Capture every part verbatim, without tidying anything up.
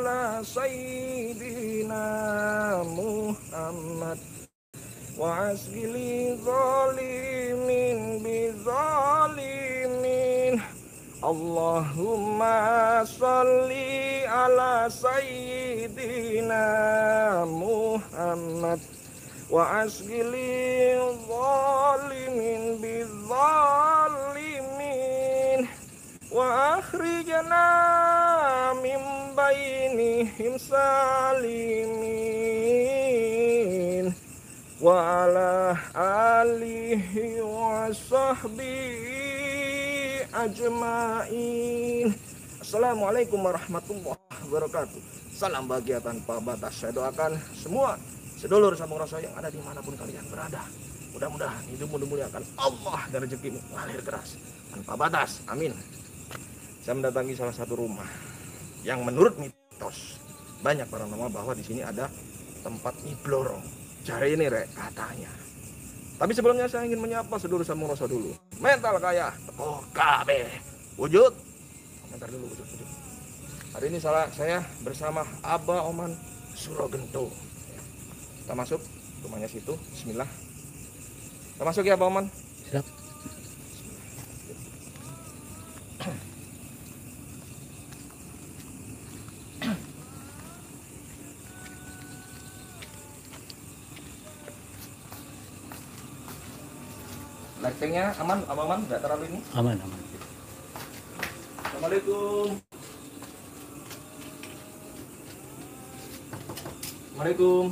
ala sayyidina Muhammad wa asgili zalimin bizalimin. Allahumma salli ala sayyidina Muhammad wa asgili zalimin bizalimin wa akhrijna min bainihim salimin wa ala alihi wa sahbihi ajma'in. Assalamualaikum warahmatullahi wabarakatuh. Salam bahagia tanpa batas. Saya doakan semua sedulur sambung rasa yang ada dimanapun kalian berada, mudah-mudahan hidupmu dimuliakan Allah dan rezekimu mengalir deras tanpa batas. Amin. Saya mendatangi salah satu rumah yang menurut mitos banyak paranormal bahwa di sini ada tempat nyiblorong. Cari ini rek katanya. Tapi sebelumnya saya ingin menyapa sedulur sambung rasa dulu. Mental kaya, teko kabeh. Wujud. Komentar dulu wujud, wujud. Hari ini salah saya bersama Aba Oman Surogento. Kita masuk rumahnya situ. Bismillah. Kita masuk ya Aba Oman. Siap. Lightingnya aman, aman, nggak terlalu ini? Aman, aman. Assalamualaikum. Assalamualaikum.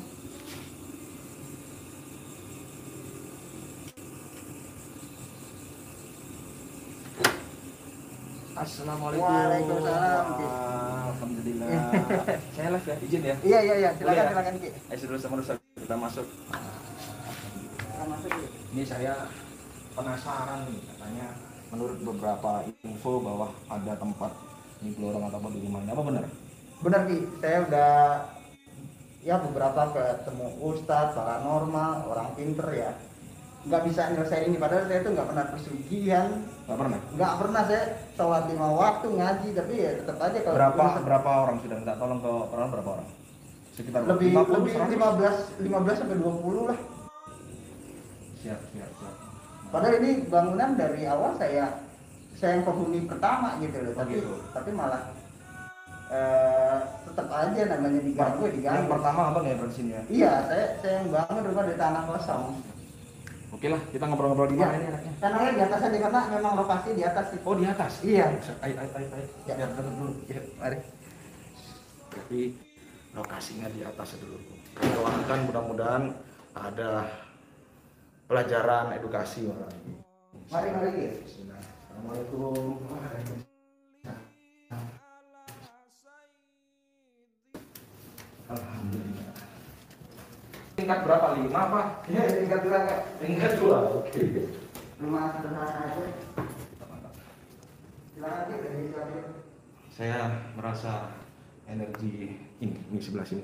Assalamualaikum. Waalaikumsalam. Alhamdulillah. Saya live ya, izin ya? Iya iya iya, silakan Boleh ya? silakan Ki. Ayo sedulur sama rusak kita masuk. Silakan masuk Ki. Ini saya penasaran nih, katanya menurut beberapa info bahwa ada tempat nyiblorong atau apa di rumahnya, apa benar? Benar Ki, saya udah ya beberapa ketemu ustadz, paranormal, orang pinter ya. Nggak bisa nyelesain ini, padahal saya tuh nggak pernah pesugihan. Nggak pernah? Nggak pernah, saya sholat lima waktu, ngaji, tapi ya tetap aja kalau Berapa urusan- berapa orang sudah minta tolong ke paranormal, berapa orang? Sekitar lebih lima puluh, lebih seratus? lima belas lima belas sampai dua puluh lah. Siap, siap, siap. Padahal ini bangunan dari awal saya saya yang penghuni pertama gitu loh, Oh, tapi gitu. tapi malah eh, tetap aja namanya diganggu Yang diganggu. pertama abang ya di sini ya? Iya, saya saya yang bangun rumah dari tanah kosong. Oke lah, kita ngobrol-ngobrol di mana ini anaknya? Kanalnya di atas aja karena memang lokasi di atas sih. Oh di atas? Iya. Ayo, ayo, ayo, ayo. Ya. Biar duduk dulu. Ya, mari. Jadi lokasinya di atas dulu. Doakan mudah-mudahan ada pelajaran edukasi orang. Mari mari Ki. Bismillah. Assalamualaikum. Alhamdulillah. Tingkat berapa? Lima Pak? Ya, tingkat dua Kak. Tingkat dua. Oke. Rumah sederhana aja. Silakan Ki, dari silakan. Saya merasa energi ini, ini sebelah sini.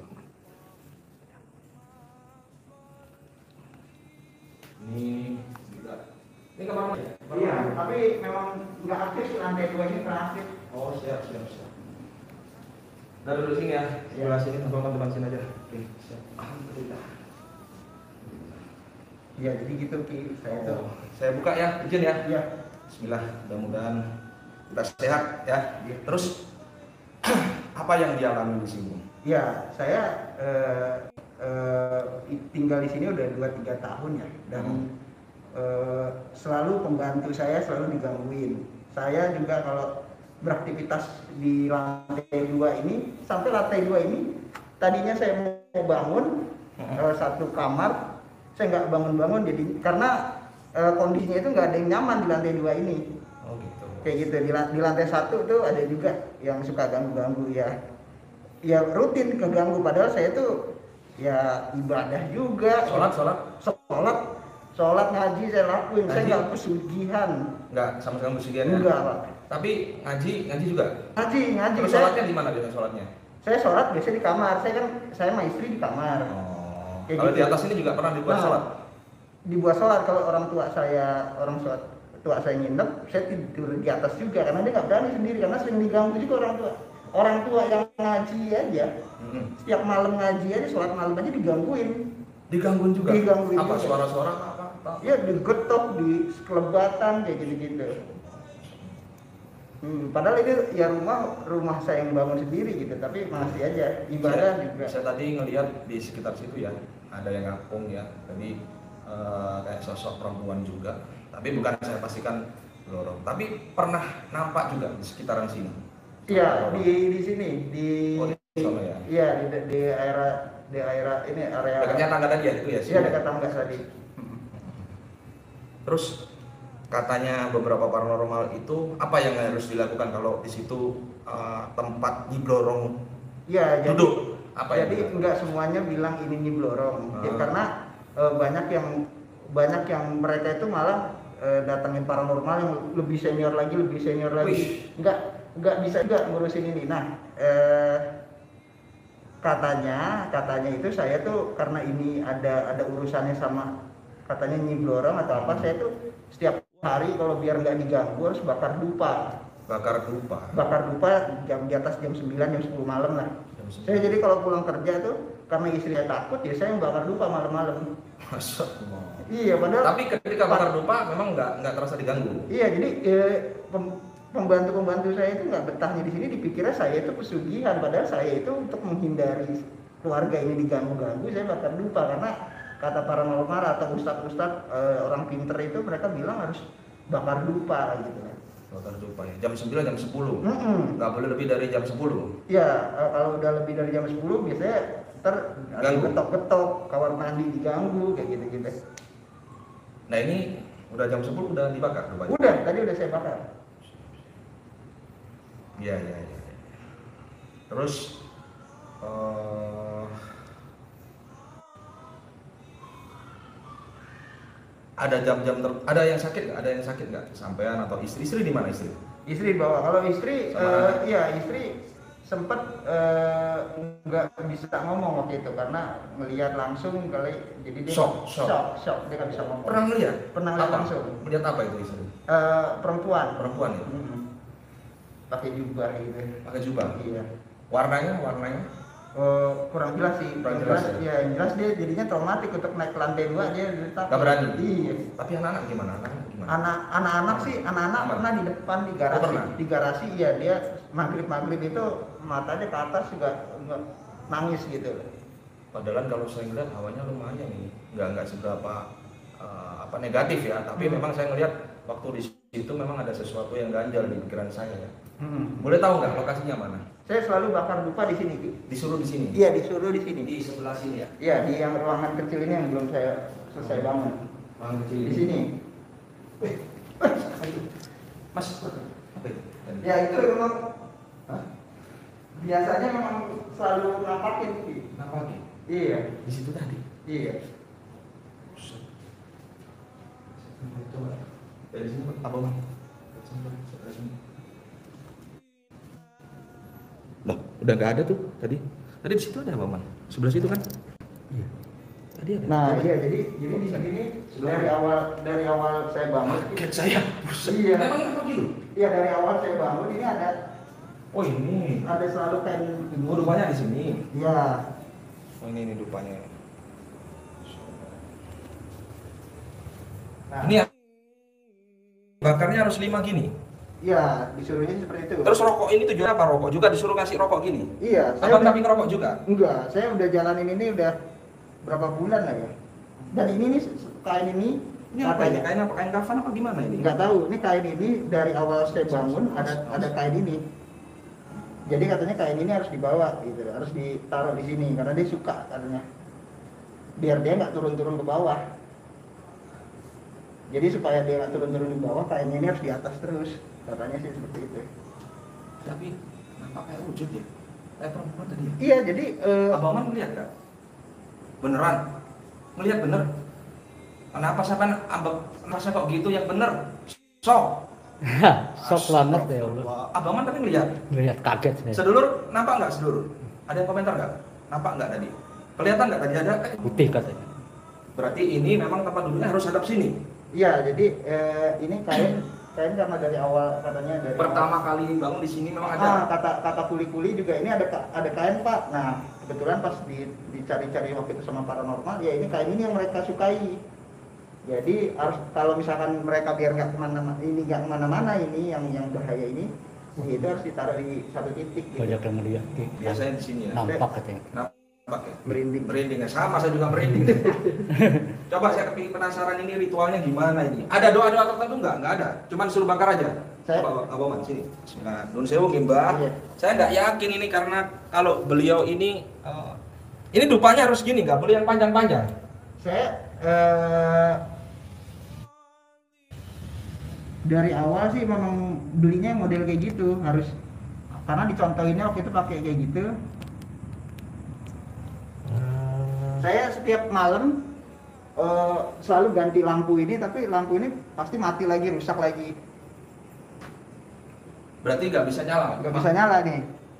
Ini juga. Ini kamar mana ya? Iya, tapi memang nggak aktif sih, lantai dua ini pernah aktif. Oh siap siap siap. Udah duduk sini ya, sebelah sini, teman teman sini aja. Oke, siap. Alhamdulillah. Iya, jadi gitu Ki, saya tuh. Oh, saya buka ya, izin ya. Iya. Bismillah, mudah-mudahan kita sehat ya. Terus apa yang dialami di sini? Iya, saya eh, eh, tinggal di sini udah dua tiga tahun ya, dan Hmm. eh, selalu pembantu saya selalu digangguin. Saya juga kalau beraktivitas di lantai dua ini, sampai lantai dua ini, tadinya saya mau bangun Hmm. eh, satu kamar, saya nggak bangun-bangun, jadi karena eh, kondisinya itu nggak ada yang nyaman di lantai dua ini. Oh gitu. Kayak gitu, di, lan- di lantai satu tuh ada juga yang suka ganggu-ganggu ya. Ya rutin keganggu, padahal saya tuh ya ibadah juga. Sholat sholat Sholat, sholat ngaji saya lakuin, saya Ngaji? nggak pesugihan. nggak sama sekali musuhian ya? Enggak Pak. Tapi ngaji ngaji juga. Ngaji, ngaji. Terus Saya, sholatnya di mana biasanya sholatnya? saya sholat biasanya di kamar, saya kan, saya sama istri di kamar. Oh. Kayak Kalau gitu. di atas ini juga pernah dibuat Nah, sholat? Dibuat sholat, kalau orang tua saya, orang tua, tua saya nginep, saya tidur di atas juga, karena dia nggak berani sendiri, karena sering diganggu juga orang tua. orang tua yang ngaji aja, Mm-mm. setiap malam ngaji aja, sholat malam aja digangguin. Digangguin juga. Digangguin Apa juga. suara-suara apa? apa, apa? Ya digetok, di kelebatan kayak gitu-gitu. Hmm, padahal ini ya rumah rumah saya yang bangun sendiri gitu, tapi masih aja ibadah Saya, juga. saya tadi ngelihat di sekitar situ ya, ada yang ngapung ya, jadi eh, kayak sosok perempuan juga, tapi bukan saya pastikan lorong, tapi pernah nampak juga di sekitaran sini. Iya, di di sini di Oh, di sana ya. iya di di area di area ini area Dekatnya tangga tadi ya itu ya. Iya, sini. dekat tangga tadi. Terus katanya beberapa paranormal itu apa yang harus dilakukan kalau di situ eh, tempat nyiblorong Iya, jadi duduk? Apa yang jadi dilakukan? enggak semuanya bilang ini nyiblorong. Ya, Ah. karena eh, banyak yang banyak yang mereka itu malah eh, datangin paranormal yang lebih senior lagi, lebih senior lagi. Wih. Enggak enggak bisa enggak ngurusin ini. Nah, eh, katanya katanya itu saya tuh karena ini ada ada urusannya sama katanya nyiblorong atau apa, saya tuh setiap hari kalau biar nggak diganggu harus bakar dupa. Bakar dupa. Bakar dupa jam di atas jam sembilan jam sepuluh malam lah. Jam sembilan. Saya jadi kalau pulang kerja tuh karena istri saya takut ya saya yang bakar dupa malam-malam. Masa Allah. Iya, padahal Tapi ketika bakar dupa memang nggak nggak terasa diganggu. iya, jadi eh, pem- pembantu-pembantu saya itu nggak betahnya di sini, dipikirnya saya itu pesugihan, padahal saya itu untuk menghindari keluarga ini diganggu-ganggu saya bakar dupa, karena kata paranormal atau ustadz-ustadz eh, orang pinter itu mereka bilang harus bakar dupa gitu kan. Bakar dupa ya. Jam sembilan jam sepuluh. Mm-mm. Nggak boleh lebih dari jam sepuluh. Ya, eh, kalau udah lebih dari jam sepuluh biasanya ntar ada Ganggu. ketok-ketok, kamar mandi diganggu kayak gitu-gitu. Nah ini udah jam sepuluh udah dibakar dupanya. Udah, tadi udah saya bakar. Iya iya iya. Terus eh, ada jam-jam ter... ada yang sakit nggak? Ada yang sakit nggak? Sampean atau istri? Istri di mana istri? Istri bawa. Kalau istri, Sama eh, anak? iya istri sempat eh, nggak bisa ngomong waktu itu karena melihat langsung kali, jadi dia Shock, shock. shock, shock, dia nggak bisa ngomong. Pernah melihat? Pernah lihat Apa? langsung. Melihat apa itu istri? Eh, perempuan. Perempuan ya? Mm-mm. Pakai jubah gitu. Pakai jubah. Iya. Warnanya warnanya Eh, kurang jelas sih. Kurang Yang jelas jelas, ya? ya, yang jelas dia jadinya traumatik untuk naik ke lantai dua, dia tetap. nggak berani. Iya. Tapi anak-anak gimana? Anak-anak gimana? Anak anak-anak sih, anak-anak Aman. pernah di depan di garasi. Oh, pernah? Di garasi ya dia maghrib maghrib itu matanya ke atas juga nggak nangis gitu. Padahal kalau saya ngeliat hawanya lumayan nih, nggak nggak seberapa eh, apa negatif ya. Tapi Hmm. memang saya ngeliat waktu di situ memang ada sesuatu yang ganjal di pikiran saya ya. Hmm. Boleh tahu nggak lokasinya mana? Saya selalu bakar dupa di sini, Ki. Disuruh di sini. Iya, disuruh di sini. Di sebelah sini ya. Iya, di yang ruangan kecil ini yang belum saya selesai bangun. Bang kecil Di sini. Mas, apa itu? Ya itu memang Hah? biasanya memang selalu nampakin, Ki. Nampakin? Iya, Di situ tadi. iya. Coba. Dari sini apa bang? Dari sini. Loh, udah nggak ada tuh tadi. Tadi di situ ada apa, Man? Sebelah situ kan? Iya. Tadi ada. Nah, iya jadi jadi di sini dari awal dari awal saya bangun. Kaget saya. Buset. Iya. Memang apa gitu? Iya, dari awal saya bangun ini ada Oh ini. ada selalu kain Oh rupanya di sini. Iya. Oh ini ini rupanya. Nah, Ini ya. Bakarnya harus lima gini. iya, disuruhnya seperti itu. Terus rokok ini tujuannya apa? Rokok juga disuruh ngasih rokok gini. Iya, saya Abang udah, tapi ngerokok juga. enggak, saya udah jalanin ini udah berapa bulan lah ya. Dan ini nih kain ini Ini apa ini? katanya- Kain apa? Kain kafan apa gimana ini? nggak tahu, ini kain ini dari awal saya bangun ada ada kain ini. Jadi katanya kain ini harus dibawa gitu, harus ditaruh di sini karena dia suka katanya. Biar dia nggak turun-turun ke bawah. Jadi supaya dia nggak turun-turun di bawah, kain ini harus di atas terus. Katanya sih seperti itu. Tapi nampak kayak wujud ya. Kayak perempuan tadi. Iya, jadi eh, Abang Man ngeliat gak? Beneran? Ngeliat bener? Kenapa sampai abang merasa kok gitu yang bener? Sok. Sok banget ya Allah. Abang Man tapi ngeliat. Lihat kaget saya. Sedulur, nampak nggak sedulur? Ada yang komentar nggak? Nampak nggak tadi? Kelihatan nggak tadi ada? Eh, Putih katanya. Berarti ini memang tempat duduknya harus hadap sini. iya, jadi eh, ini kain Kayaknya karena dari awal katanya dari Pertama awal. kali bangun di sini memang ada. Ah, kata kata kuli-kuli juga ini ada ka- ada kain Pak. Nah kebetulan pas di, dicari-cari waktu itu sama paranormal, ya ini kain ini yang mereka sukai. Jadi harus kalau misalkan mereka biar nggak kemana-mana, ini nggak kemana-mana ini yang yang bahaya ini, ya itu harus ditaruh di satu titik. Gitu. Banyak yang melihat. Biasanya di sini ya. Nampak katanya. Nampak ya. Merinding. Merinding ya, sama saya juga merinding. Coba saya kepingin penasaran ini ritualnya gimana ini. Ada doa-doa tertentu nggak? Nggak ada. Cuman suruh bakar aja. Saya- Coba Abang Man sini. Bismillah. Nun sewu Mbah. Iya. Saya nggak yakin ini karena kalau beliau ini eh, ini dupanya harus gini, nggak boleh yang panjang-panjang. Saya eh, dari awal sih memang belinya yang model kayak gitu, harus karena dicontohinnya waktu itu pakai kayak gitu. Saya setiap malam eh, selalu ganti lampu ini, tapi lampu ini pasti mati lagi, rusak lagi, Berarti nggak bisa nyala. nggak bisa nyala nih.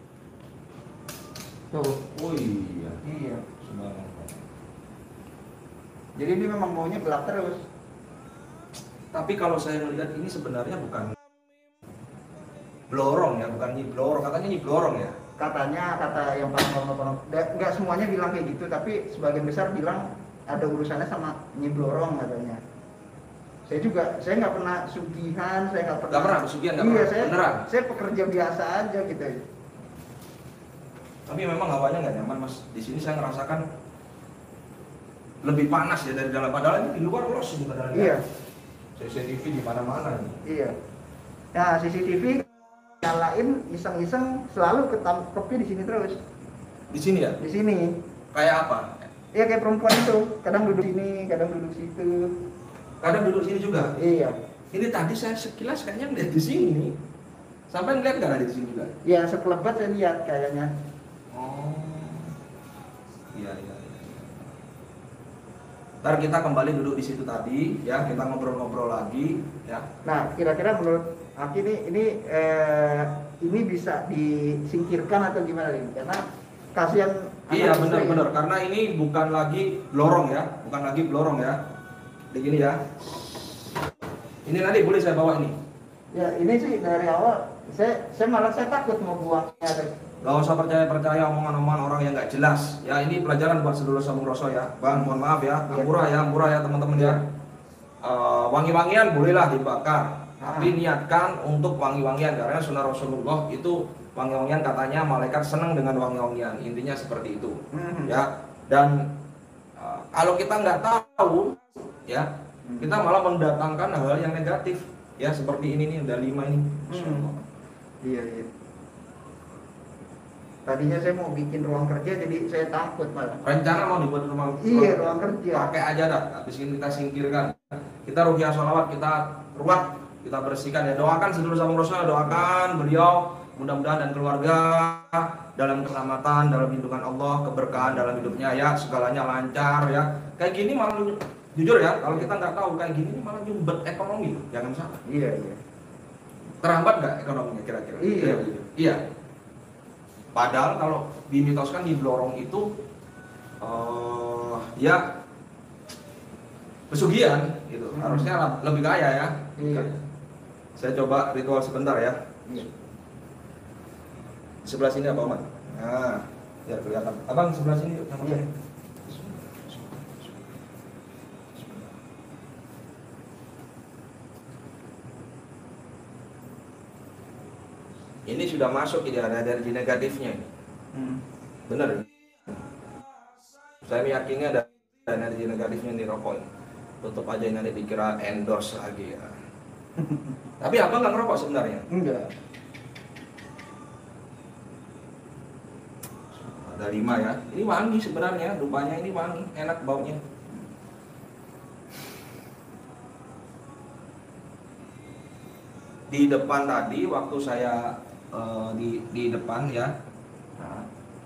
Tuh, Oh iya. iya. Subhanallah. Jadi ini memang maunya gelap terus. Tapi kalau saya melihat ini sebenarnya bukan blorong ya, bukan nyiblorong. Katanya nyiblorong ya. Katanya kata yang paranormal, nggak semuanya bilang kayak gitu, tapi sebagian besar bilang ada urusannya sama nyiblorong katanya. Saya juga, saya nggak pernah sugihan, saya nggak pernah. Nggak pernah pesugihan, nggak Iya, pernah. saya, Beneran. saya pekerja biasa aja gitu. Tapi memang hawanya nggak nyaman mas. Di sini saya ngerasakan lebih panas ya dari dalam. Padahal ini di luar los ini padahal. Iya, C C T V di mana-mana nih. iya. Nah, C C T V nyalain iseng-iseng selalu ketangkepnya di sini terus. Di sini ya? Di sini. Kayak apa? Iya kayak perempuan itu, kadang duduk sini, kadang duduk situ. Kadang duduk sini juga. Iya. Ini tadi saya sekilas kayaknya ngeliat di sini. Sampai ngeliat nggak ada di sini juga? Ya sekelebat saya lihat kayaknya. Oh. Iya iya. iya. Ntar kita kembali duduk di situ tadi, ya kita ngobrol-ngobrol lagi, ya. Nah, kira-kira menurut Aki ini ini eh, ini bisa disingkirkan atau gimana nih? Karena kasihan. Iya anak istri. benar-benar karena ini bukan lagi blorong ya, bukan lagi blorong ya. Begini ya. Ini nanti boleh saya bawa ini. Ya ini sih dari awal saya saya malah saya takut mau buangnya. Gak usah percaya-percaya omongan-omongan orang yang nggak jelas. Ya ini pelajaran buat sedulur Sabung Roso ya. Bang, mohon maaf ya, Iya. murah ya, murah ya teman-teman ya. Eh, wangi-wangian bolehlah dibakar. Tapi niatkan untuk wangi-wangian karena sunnah Rasulullah itu wangi-wangian katanya malaikat senang dengan wangi-wangian. Intinya seperti itu. Hmm. Ya. Dan eh, kalau kita nggak tahu ya, kita malah mendatangkan hal yang negatif. Ya seperti ini nih, ada lima ini. Hmm. Iya iya. Tadinya saya mau bikin ruang kerja jadi saya takut malah. Rencana mau dibuat rumah. Iya ruang kerja. Pakai aja dah. Habis ini kita singkirkan. Kita rukyah sholawat, kita ruat, kita bersihkan ya. Doakan sedulur Sabung Roso, doakan beliau mudah-mudahan dan keluarga dalam keselamatan, dalam lindungan Allah, keberkahan dalam hidupnya ya, segalanya lancar ya. Kayak gini malah jujur ya, kalau kita nggak tahu kayak gini malah nyumbet ekonomi, jangan salah. Iya iya. Terhambat nggak ekonominya kira-kira? Iya. Iya. Iya. Padahal kalau dimitoskan di blorong itu uh, ya pesugihan gitu. Hmm. Harusnya lebih kaya ya. Iya. Saya coba ritual sebentar ya. Iya. Di sebelah sini apa, Oman? Nah, biar kelihatan. Abang sebelah sini yuk. Iya. Ini sudah masuk ini ada energi negatifnya ini. Hmm. Benar. Saya meyakini ada energi negatifnya di rokok ini. Tutup aja nanti dikira endorse lagi ya. Tapi abang nggak ngerokok sebenarnya. Enggak. Ada lima ya. Ini wangi sebenarnya, rupanya ini wangi, enak baunya. Di depan tadi waktu saya eh, di di depan ya, nah,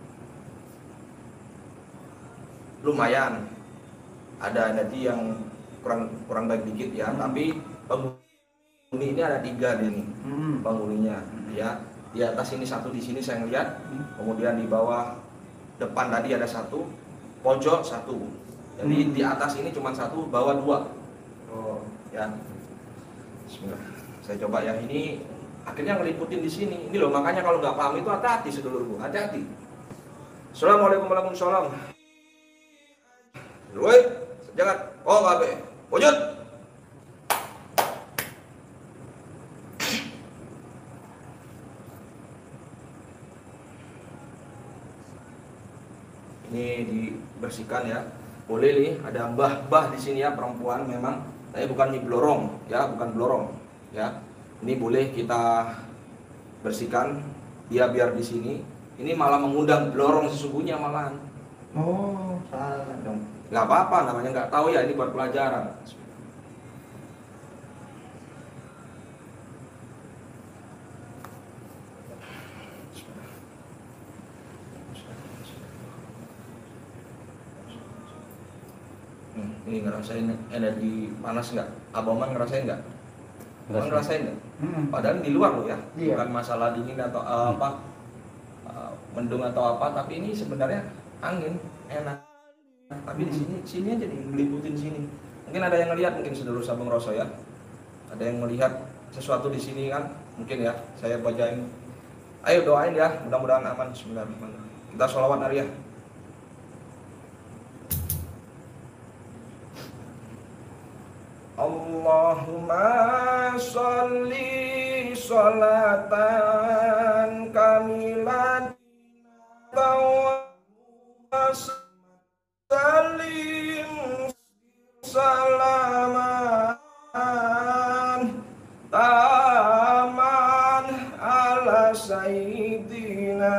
lumayan ada energi yang kurang kurang baik dikit ya, tapi penghuni ini ada tiga nih Hmm. penghuninya ya. Di atas ini satu, di sini saya ngeliat, kemudian di bawah depan tadi ada satu, pojok satu. Jadi Hmm. di atas ini cuma satu, bawah dua. Oh. Ya. Bismillah. saya coba yang ini akhirnya ngeliputin di sini. Ini loh, makanya kalau nggak paham itu hati-hati sedulurku, hati-hati. Assalamualaikum warahmatullahi wabarakatuh. Woi, jangan. Oh, kabe. Wujud. Ini dibersihkan ya. Boleh nih, ada mbah-mbah di sini ya, perempuan memang. Tapi bukan mie blorong ya, bukan blorong ya. Ini boleh kita bersihkan dia biar di sini. Ini malah mengundang blorong sesungguhnya malahan. Oh, salah dong. Nggak apa-apa, namanya nggak tahu ya, ini buat pelajaran. Hmm, ini ngerasain energi panas nggak? Aboman ngerasain nggak? Abang ngerasain nggak? Hmm. Padahal di luar loh ya, Iya. bukan masalah dingin atau uh, apa, uh, mendung atau apa, tapi ini sebenarnya angin enak. Tapi di sini sini aja nih, ngeliputin sini. Mungkin ada yang ngelihat, mungkin sedulur Sabung Roso ya. Ada yang melihat sesuatu di sini kan, mungkin ya. Saya bacain. Ayo doain ya, mudah-mudahan aman. Bismillahirrahmanirrahim. Kita sholawat Nariyah. Allahumma sholli sholatan kamilan salim salaman taman ala sayyidina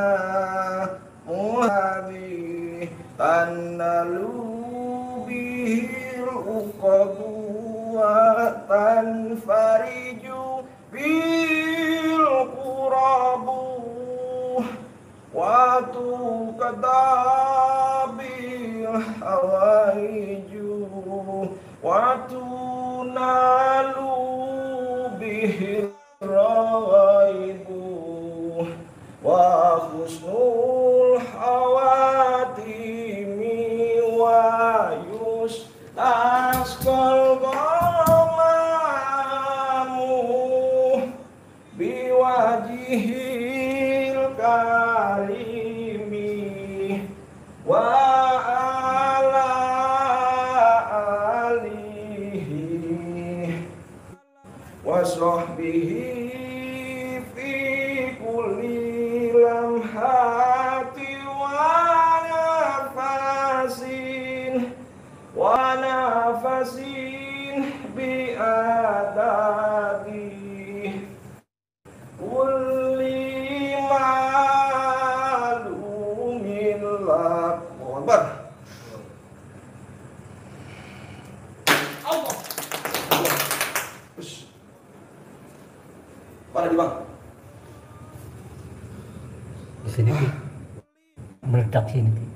Muhammad tanalu bihil uqadu wa tanfariju bil qurabu wa tuqadabil hawaiju wa tunalu bihil rawaibu wa husnul hawatimi wa yustasqal ghamamu biwajihil karimi wa ala alihi wa sahbihi fi kulli lamhati wa nafasin wa nafasin bi adadi kulli malumin lak. Allahu Akbar. Allah. Ush. Mana di bang? Di sini Ki. Meledak sini Ki.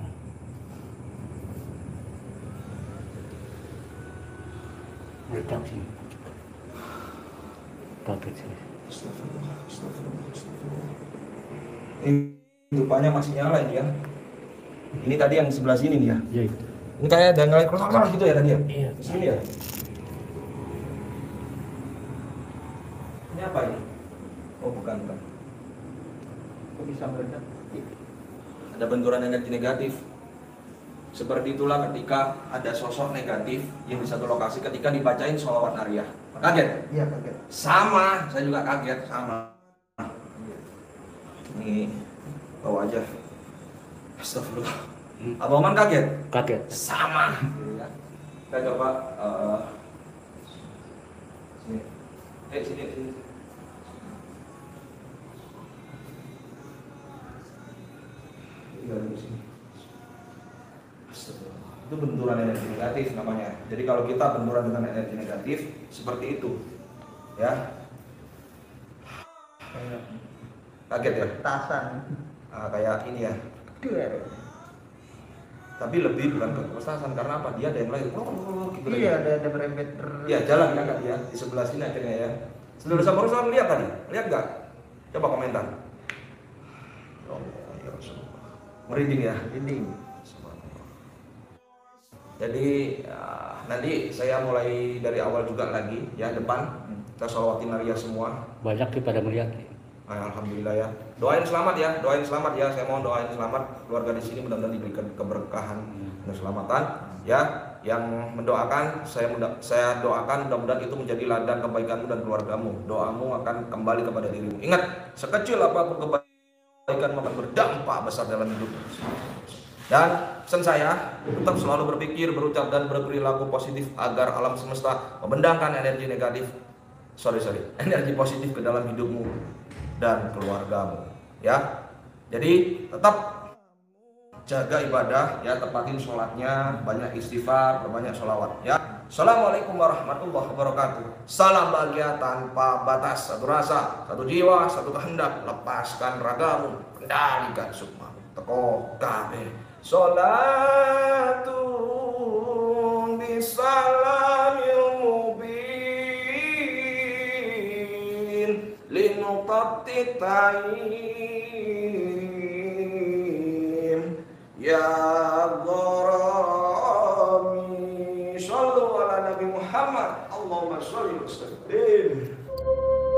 Meledak sini. Kaget sini. Astagfirullah, astagfirullah, astagfirullah. Ini rupanya masih nyala ini ya. Ini tadi yang sebelah sini nih ya. Iya itu. Ini kayak ada ngeliat keluar gitu ya tadi ya. Iya. Sini ya. Ini apa ini? Oh bukan bukan. Kok bisa meledak? Ada benturan energi negatif. Seperti itulah ketika ada sosok negatif yang di satu lokasi ketika dibacain sholawat nariyah. Kaget? Iya, kaget. Sama, saya juga kaget sama. Ini bawa aja. Astagfirullah. Hmm. Abang Oman kaget? Kaget. Sama. Kita coba. Uh, sini. Eh sini sini. Iya di sini. Astagfirullah. Itu benturan energi negatif namanya. Jadi kalau kita benturan dengan energi negatif seperti itu, ya. Kaget ya? Tasan. Ah, kayak ini ya. Der. Tapi lebih bukan kekuasaan karena apa? Dia ada yang lain. Oh, gitu Iya, ada ada berembet. Iya, jalan kan Kak, ya di sebelah sini akhirnya ya. Saudara Samuel lihat tadi? Lihat nggak? Coba komentar. Ya Allah, ya Rasulullah. Merinding ya? Dinding. Jadi ya, nanti saya mulai dari awal juga lagi ya depan. Hmm. Kita sholawatin Naria semua. Banyak sih pada melihat. Nah, alhamdulillah ya. Doain selamat ya, doain selamat ya. Saya mohon doain selamat keluarga di sini, mudah-mudahan diberikan keberkahan dan keselamatan ya. Yang mendoakan, saya muda, saya doakan mudah-mudahan itu menjadi ladang kebaikanmu dan keluargamu. Doamu akan kembali kepada dirimu. Ingat, sekecil apapun kebaikan akan berdampak besar dalam hidupmu. Dan pesan saya, tetap selalu berpikir, berucap dan berperilaku positif agar alam semesta membendangkan energi negatif, sorry sorry, energi positif ke dalam hidupmu dan keluargamu. Ya, jadi tetap jaga ibadah, ya, tepatin sholatnya, banyak istighfar, banyak sholawat. Ya, assalamualaikum warahmatullahi wabarakatuh. Salam bahagia tanpa batas, satu rasa, satu jiwa, satu kehendak. Lepaskan ragamu, kendalikan sukma. Teko kabeh. Sholatun bisalamil mubin linuqattitaim ya gharami. Shallu ala Nabi Muhammad. Allahumma sholli wa sallim.